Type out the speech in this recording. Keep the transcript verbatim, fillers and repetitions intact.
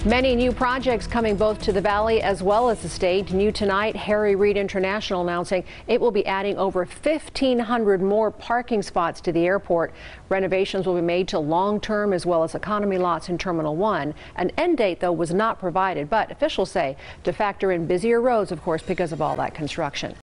Many new projects coming both to the Valley as well as the state. New tonight, Harry Reid International announcing it will be adding over fifteen hundred more parking spots to the airport. Renovations will be made to long-term as well as economy lots in Terminal one. An end date, though, was not provided, but officials say to factor in busier roads, of course, because of all that construction.